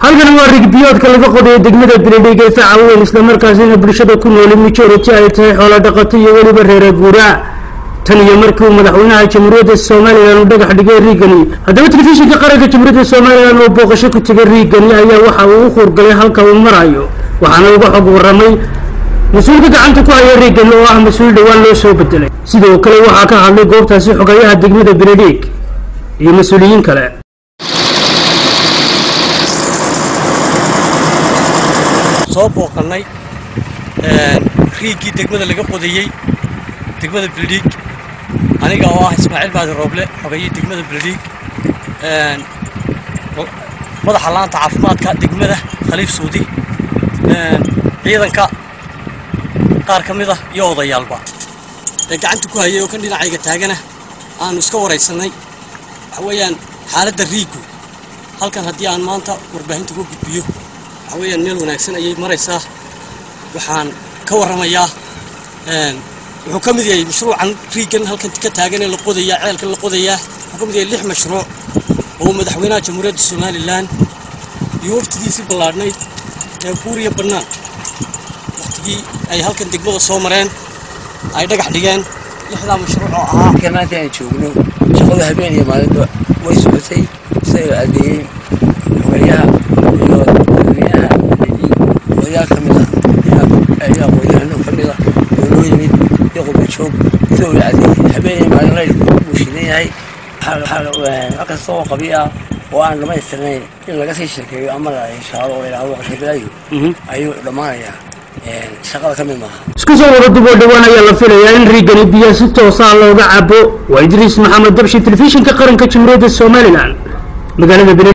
halkan waa rigbiyoodka laga qoday degmada Beledweyne ee Saacaweyn isla markaasina bulshada ku nool majority ay tahay xoolo dhaqato iyo waliba reer guuraa tan iyo markii madaxweynaha Jamhuuriyadda Soomaaliland uu dhagax dhigay Riigani haddaba telefishinka qaranka Jamhuuriyadda Soomaaliland oo booqasho ku tagay Riigani ayaa waxa uu khurgalay halka uu marayo waxaana uga xog waramay مسؤول gacanta ku haya Riigani oo ah mas'uul dhawaan loo soo bedelay sidoo kale waxa ka hadlay goobtaasi xogayaha degmada Beledweyne iyo mas'uuliyiin kale soo booqanay Riigi degmada laga qodayay degmada Beledweyne aniga oo ah Ismaaciil Baadir Rooble xogayay degmada Beledweyne madaxa laanta caafimaadka degmada Khaliif Suudi ciidanka qaar kamid ah iyo odayaalba gacanta ku hayay oo kan dhinacayga taagana aan iska wareysanay waxa weeyaan xaaladda Riigu halkan hadii aan maanta warbaahinta ku gudbiyo waxa weeyaan meel wanaagsan ayay maraysaa waxaan ka waramayaa wuxuu kamid yahay mashruucan Riigan halkan ka taagan ee la qodayaa ceelka la qodayaa wuxuu kamid yahay 6 mashruuc oo madaxweynaha Jamhuuriyadda Soomaaliland iyo waftigiisii ballaadhnay ee Kuuriya Bannaan ay halkan degmada soo mareen ay dhagax dhigeen 6 mashruuc oo ahaa kamaanta ay joogno shaqada habeen iyo maalinba way socotay say adeeyay xogayaha iyo dadweynaha odayaal kamid ah ayaa qoyaan kamid ah oo loo yimid yaqob joog soo adeeyay habeen iyo maalin uu shineeyay halka soo qabiya oo aan dhamaystirnay in laga sii sheekeeyo ama la insha Allah ilaa waqti bilayo ayuu dhamaanayaa shaqada kamid maaha isku soo wada dubo dhawaan ayaa la filayaa in Riigani biyo si toos ah looga cabo waa Idriis Maxamed Dabshi telefishinka qaranka Jamhuuriyadda Soomaaliland magaalada